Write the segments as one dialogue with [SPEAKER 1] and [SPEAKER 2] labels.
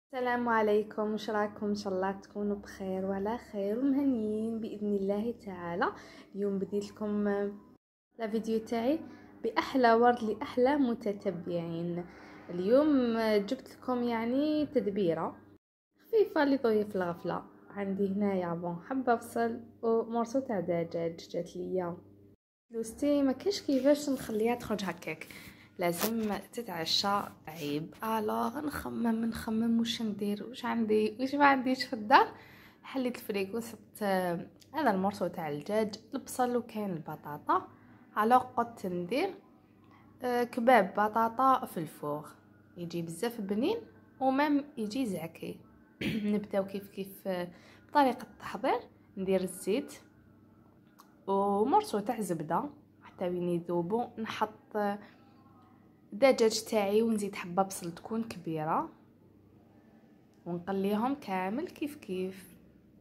[SPEAKER 1] السلام عليكم، واش راكم؟ ان شاء الله تكونوا بخير وعلى خير ومهنيين باذن الله تعالى. اليوم بديت لكم لا فيديو تاعي باحلى ورد لاحلى متتبعين. اليوم جبت لكم يعني تدبيره خفيفه لضيوف الغفله. عندي هنايا حبه بصل ومرصو تاع دجاج جات ليا. لوستي ما كاش كيفاش نخليها تخرج هكاك، لازم تتعشى عيب. الوغ نخمم واش ندير، واش عندي واش ما عنديش في الدار. حليت الفريكو، صبت هذا المرصو تاع الدجاج، البصل وكاين البطاطا. الوغ قدت ندير كباب بطاطا في الفوغ، يجي بزاف بنين ومام يجي زعكي. نبداو كيف بطريقه التحضير. ندير الزيت ومرصو تاع زبده حتى وين يذوبوا. نحط الدجاج تاعي ونزيد حبه بصل تكون كبيره ونقليهم كامل كيف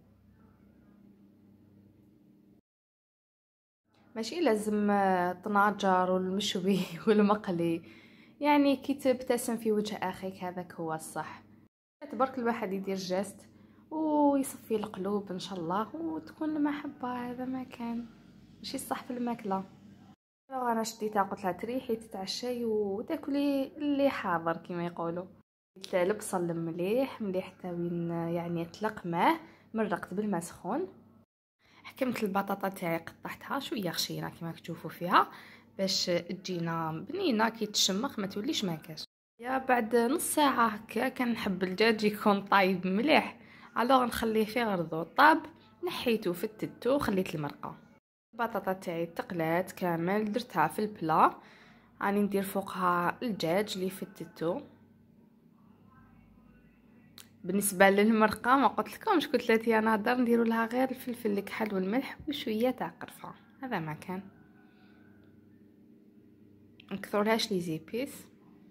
[SPEAKER 1] ماشي لازم طناجر والمشوي والمقلي، يعني كي تبتسم في وجه اخيك هذاك هو الصح. تبارك الواحد يدير جاست ويصفي القلوب ان شاء الله، وتكون المحبه هذا ما كان ماشي الصح في الماكله. انا شديتها قلت لها تريحي تتعشي وتاكلي اللي حاضر كما يقولوا. البصل مليح حتى وين يعني تلقمه، مرقت بالماء سخون. حكمت البطاطا تاعي قطعتها شويه خشينه كما تشوفوا فيها باش تجينا بنينه كي تشمخ ما توليش ماكاش. يا بعد نص ساعه هكا كنحب الدجاج يكون طايب مليح، الوغ نخليه فيه غرضو طاب. نحيته فتتو وخليت المرقه. البطاطا تاعي تقلات كامل، درتها في البلا. راني ندير فوقها الدجاج اللي فتتو. بالنسبه للمرقه ما قلت لكمش، قلت لها يا نهار نديروا لها غير الفلفل الكحل والملح وشويه تاع قرفه، هذا ما كان نكثرلهاش لي زيبيس.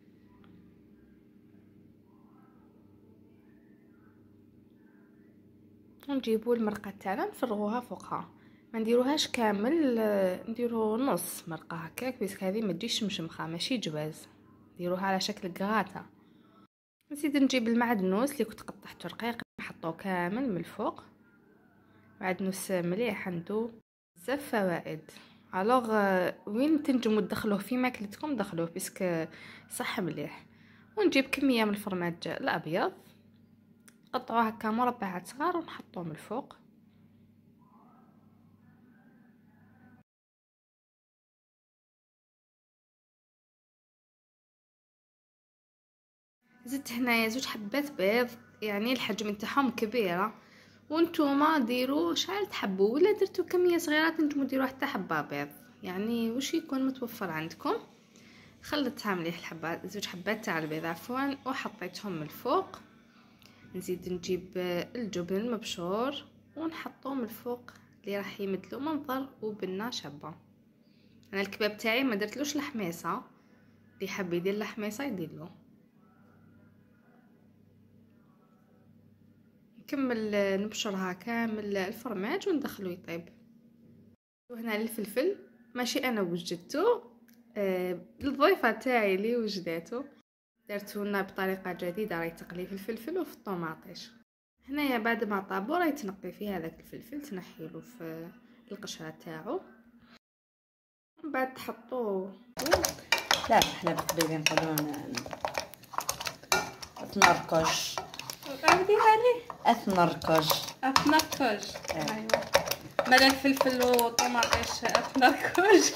[SPEAKER 1] ونجيبوا المرقه تاعنا نفرغوها فوقها، ما نديروهاش كامل، نديرو نص مرقه هكاك باسكو هذه ما تجيش مشمخه ماشي جواز، نديروها على شكل كغاتا. نزيد نجيب المعدنوس اللي كنت قطعته رقيق نحطوه كامل من الفوق. معدنوس مليح عنده بزاف فوائد، الوغ وين تنجموا تدخلوه في ماكلتكم دخلوه باسكو صح مليح. ونجيب كميه من الفرماج الابيض قطعوه هكا مربعات صغار ونحطوه من الفوق. زدت هنايا 2 حبات بيض، يعني الحجم تاعهم كبيره، وانتوما ديروا شحال تحبوا، ولا درتوا كميه صغيره تنجموا ديروا حتى حبه بيض، يعني واش يكون متوفر عندكم. خلطتها مليح الحبات 2 حبات تاع البيض عفوا وحطيتهم من الفوق. نزيد نجيب الجبن المبشور ونحطوه من الفوق اللي راح يمدلو منظر وبنه شابه. انا الكباب تاعي ما درتلوش لحميصه، اللي حاب يدير لحميصه يديرلو. نكمل نبشرها كامل الفرماج وندخلو يطيب. وهنا الفلفل ماشي انا وجدته، الضيفه تاعي اللي وجدته، درتو لنا بطريقه جديده راهي تقلي في الفلفل وفي الطوماطيش. هنايا بعد ما طابو راهي تنقي فيه هذاك الفلفل، تنحيلو في القشره تاعو، من بعد تحطوه.
[SPEAKER 2] لا احنا بالقبيله نقولون تنركش.
[SPEAKER 1] عندي عليه
[SPEAKER 2] اثنركش
[SPEAKER 1] ايوا مالا الفلفل والطوماطيش اتنركش.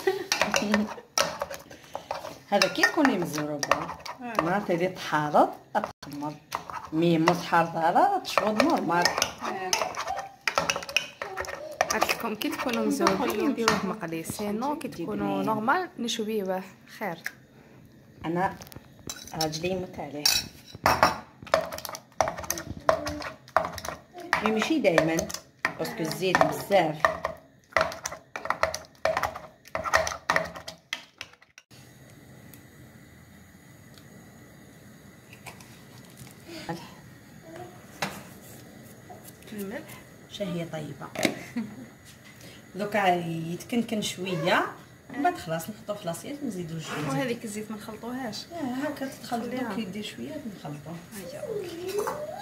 [SPEAKER 2] هذا كي تكوني مزروبه معناتها اللي تحارض تخمر، مي متحرضه لا تشوض نورمال.
[SPEAKER 1] قلت لكم كي تكونوا مزوبين نديروه مقلي، سينو كي تكونوا نورمال نشويه خير.
[SPEAKER 2] انا راجلي يموت عليه ماشي دائما باسكو الزيت بزاف.
[SPEAKER 1] الملح
[SPEAKER 2] شهيه طيبه. دوكا يتكنكن شويه من بعد خلاص نحطو في لاصيط نزيدو الزيت.
[SPEAKER 1] وهذيك الزيت ما نخلطوهاش؟
[SPEAKER 2] هاكا تتخلطو كي يدير شويه نخلطو.
[SPEAKER 1] هيا اوكي.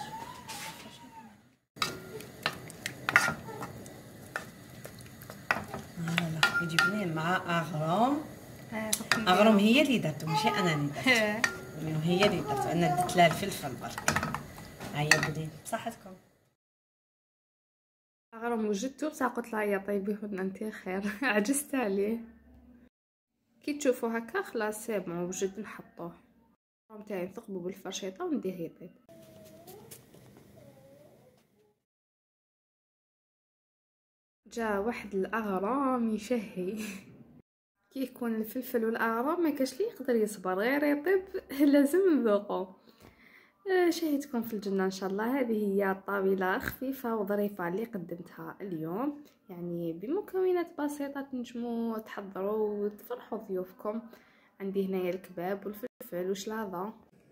[SPEAKER 2] فوالا يجبني مع اغروم. اغروم هي اللي درتو ماشي انا اللي درتو. هي اللي درتو، انا درت لها الفلفل برك. هيا بدين بصحتكم.
[SPEAKER 1] اغرم وجدته بصح قلت لها يا طيبي هنا انت خير. عجزت عليه. كي تشوفوا هكا خلاص سي بون وجد نحطوه. تاعي نثقبو بالفرشيطه ونديه يطيب. جا واحد الاغرام يشهي. كي يكون الفلفل والاغرام ما كاش لي يقدر يصبر غير يطيب. لازم نذوقو. شهيتكم في الجنة ان شاء الله. هذه هي طاولة خفيفة وظريفة اللي قدمتها اليوم، يعني بمكونات بسيطة تنجموا تحضروا وتفرحوا ضيوفكم. عندي هنايا الكباب والفلفل وشلاضة.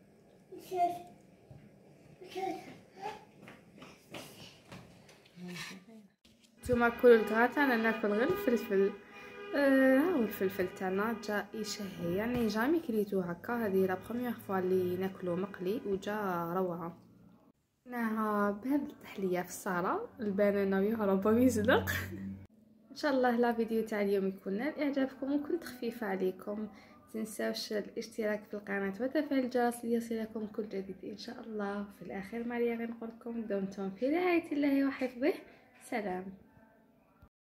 [SPEAKER 1] نتوما كلوا الكراتان، انا ناكل غير الفلفل. هاو الفلفل تاعنا جا يشهي، يعني جامي كليتو هكا. هذه لا بروميير فوا اللي ناكلو مقلي وجا روعه. نها بهذه التحليه في الصاله البنانه ويهرب ويزلق. ان شاء الله لا فيديو تاع اليوم يكون نال اعجابكم وكنت خفيفه عليكم. تنساوش الاشتراك في القناه وتفعيل الجرس ليصلكم كل جديد ان شاء الله. في الاخير ماريا غنقول لكم دمتم في رعايه الله وحفظه. سلام.